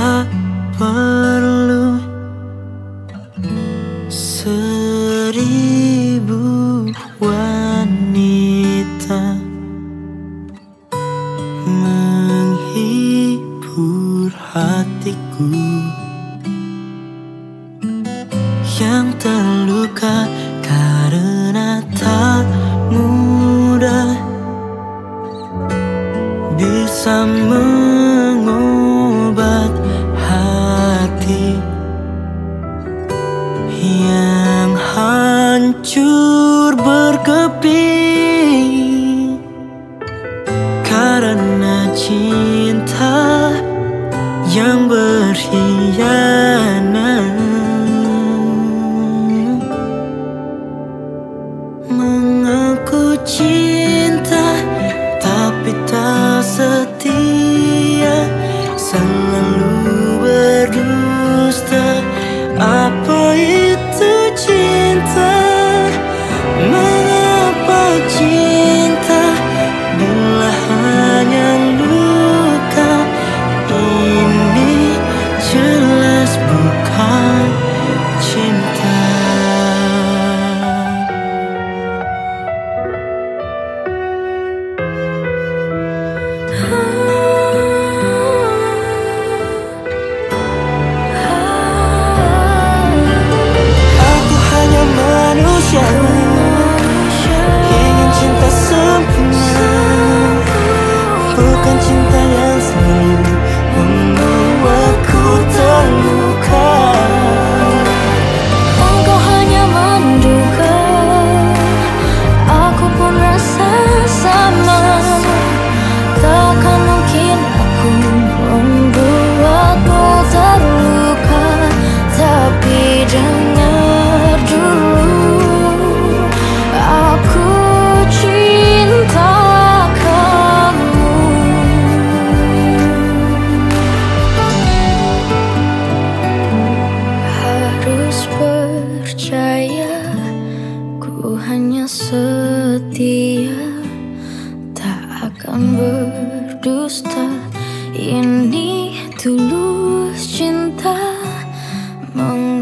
Tak perlu 1000 wanita menghibur hatiku yang terluka karena tak mudah bisa mengobat hati yang hancur berkeping karena cinta yang berkhianat. Mengaku cinta tapi tak setia, selalu berdusta. Apa itu cinta? Mengapa cinta bila hanya luka? Ini jelas bukan cinta. Aku hanya manusia, ingin cinta sempurna, bukan cinta yang selalu membuatku terluka. Engkau hanya menduga, aku pun rasa sama. Takkan mungkin aku membuatmu terluka. Tapi dengar dulu, aku cinta kamu. Harus percaya, ku hanya setia, tak akan berdusta. Ini tulus cinta.